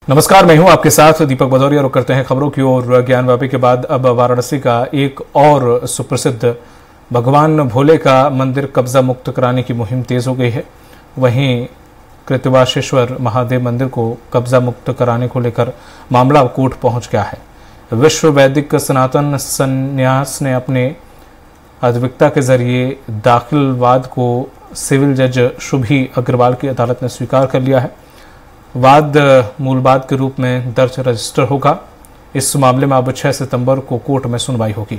नमस्कार, मैं हूं आपके साथ दीपक भदौरिया। रुक करते हैं खबरों की ओर। ज्ञानवापी के बाद अब वाराणसी का एक और सुप्रसिद्ध भगवान भोले का मंदिर कब्जा मुक्त कराने की मुहिम तेज हो गई है। वहीं कृत्यवासेश्वर महादेव मंदिर को कब्जा मुक्त कराने को लेकर मामला कोर्ट पहुंच गया है। विश्व वैदिक सनातन संन्यास ने अपने अद्विकता के जरिए दाखिल वाद को सिविल जज शुभी अग्रवाल की अदालत ने स्वीकार कर लिया है। वाद मूल वाद के रूप में दर्ज रजिस्टर होगा। इस मामले में अब 6 सितंबर को कोर्ट में सुनवाई होगी।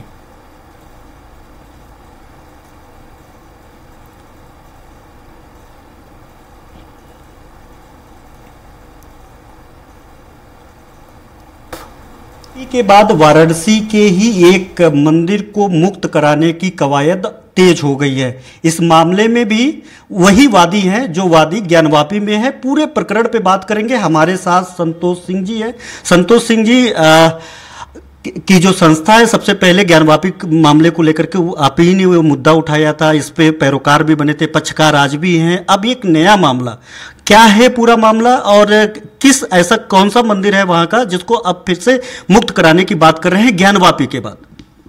के बाद वाराणसी के ही एक मंदिर को मुक्त कराने की कवायद तेज हो गई है। इस मामले में भी वही वादी हैं जो वादी ज्ञानवापी में है। पूरे प्रकरण पे बात करेंगे। हमारे साथ संतोष सिंह जी है। संतोष सिंह जी की जो संस्था है, सबसे पहले ज्ञानवापी मामले को लेकर के आप ही ने वो मुद्दा उठाया था। इस पे पैरोकार भी बने थे, पक्षकार आज भी हैं। अब एक नया मामला क्या है पूरा मामला, और किस ऐसा कौन सा मंदिर है वहां का जिसको अब फिर से मुक्त कराने की बात कर रहे हैं ज्ञानवापी के बाद?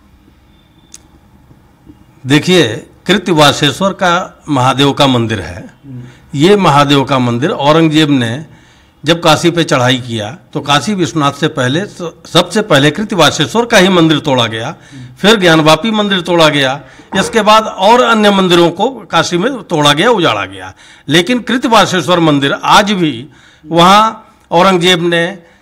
देखिए, कृत्यवासेश्वर का महादेव का मंदिर है। ये महादेव का मंदिर औरंगजेब ने जब काशी पे चढ़ाई किया तो काशी विश्वनाथ से पहले सबसे पहले कृत्यवासेश्वर का ही मंदिर तोड़ा गया, फिर ज्ञानवापी मंदिर तोड़ा गया। इसके बाद और अन्य मंदिरों को काशी में तोड़ा गया, उजाड़ा गया। लेकिन कृत्यवासेश्वर मंदिर आज भी वहाँ औरंगजेब ने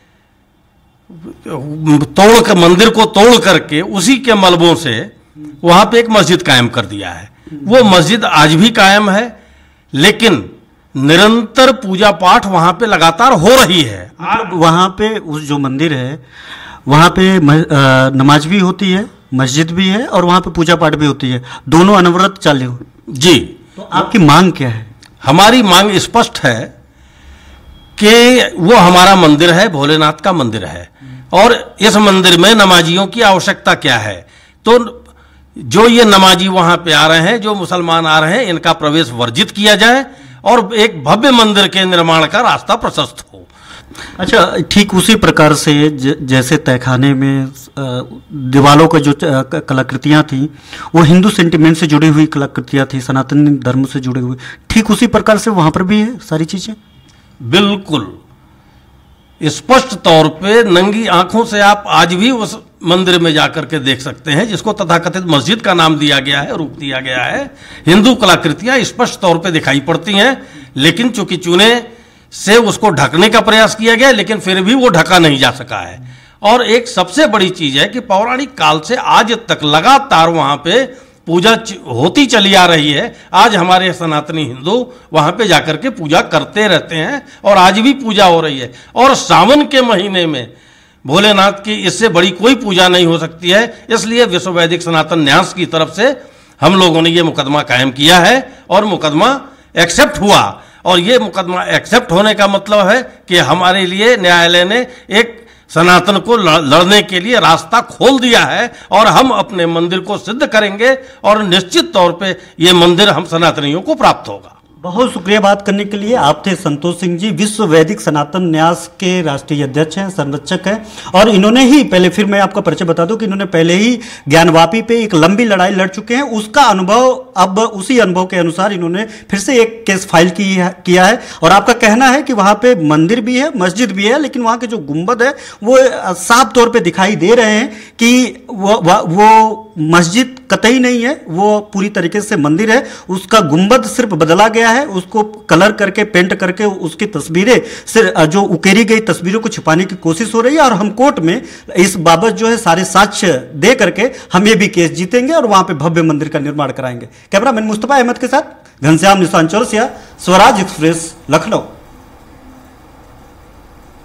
मंदिर को तोड़ करके उसी के मलबों से वहाँ पे एक मस्जिद कायम कर दिया है। वो मस्जिद आज भी कायम है, लेकिन निरंतर पूजा पाठ वहां पे लगातार हो रही है। वहां पे उस जो मंदिर है वहां पे नमाज भी होती है, मस्जिद भी है, और वहां पे पूजा पाठ भी होती है। दोनों अनवरत चालू जी। तो आपकी मांग क्या है? हमारी मांग स्पष्ट है कि वो हमारा मंदिर है, भोलेनाथ का मंदिर है, और इस मंदिर में नमाजियों की आवश्यकता क्या है। तो जो ये नमाजी वहां पे आ रहे हैं, जो मुसलमान आ रहे हैं, इनका प्रवेश वर्जित किया जाए और एक भव्य मंदिर के निर्माण का रास्ता प्रशस्त हो। अच्छा, ठीक उसी प्रकार से जैसे तहखाने में दीवालों का जो कलाकृतियां थी वो हिंदू सेंटिमेंट से जुड़ी हुई कलाकृतियां थी, सनातन धर्म से जुड़े हुए, ठीक उसी प्रकार से वहां पर भी है सारी चीजें। बिल्कुल स्पष्ट तौर पे नंगी आंखों से आप आज भी उस मंदिर में जाकर के देख सकते हैं, जिसको तथाकथित मस्जिद का नाम दिया गया है, रूप दिया गया है। हिंदू कलाकृतियां स्पष्ट तौर पे दिखाई पड़ती हैं, लेकिन चूंकि चूने से उसको ढकने का प्रयास किया गया, लेकिन फिर भी वो ढका नहीं जा सका है। और एक सबसे बड़ी चीज है कि पौराणिक काल से आज तक लगातार वहां पे पूजा होती चली आ रही है। आज हमारे सनातनी हिंदू वहां पे जाकर के पूजा करते रहते हैं, और आज भी पूजा हो रही है। और सावन के महीने में भोलेनाथ की इससे बड़ी कोई पूजा नहीं हो सकती है। इसलिए विश्व वैदिक सनातन न्यास की तरफ से हम लोगों ने ये मुकदमा कायम किया है, और मुकदमा एक्सेप्ट हुआ। और ये मुकदमा एक्सेप्ट होने का मतलब है कि हमारे लिए न्यायालय ने एक सनातन को लड़ने के लिए रास्ता खोल दिया है, और हम अपने मंदिर को सिद्ध करेंगे, और निश्चित तौर पे ये मंदिर हम सनातनियों को प्राप्त होगा। बहुत शुक्रिया बात करने के लिए। आप थे संतोष सिंह जी, विश्व वैदिक सनातन न्यास के राष्ट्रीय अध्यक्ष हैं, संरक्षक हैं, और इन्होंने ही पहले, फिर मैं आपका परिचय बता दूं कि इन्होंने पहले ही ज्ञानवापी पे एक लंबी लड़ाई लड़ चुके हैं। उसका अनुभव, अब उसी अनुभव के अनुसार इन्होंने फिर से एक केस फाइल किया है। और आपका कहना है कि वहां पे मंदिर भी है, मस्जिद भी है, लेकिन वहां के जो गुंबद है वो साफ तौर पर दिखाई दे रहे हैं कि वो मस्जिद कतई नहीं है, वो पूरी तरीके से मंदिर है। उसका गुंबद सिर्फ बदला गया है, उसको कलर करके, पेंट करके उसकी तस्वीरें, सिर्फ जो उकेरी गई तस्वीरों को छिपाने की कोशिश हो रही है। और हम कोर्ट में इस बाबत जो है सारे साक्ष्य दे करके हम ये भी केस जीतेंगे और वहां पे भव्य मंदिर का निर्माण कराएंगे। कैमरामैन मुस्तफा अहमद के साथ घनश्याम निशान चौरसिया, स्वराज एक्सप्रेस, लखनऊ।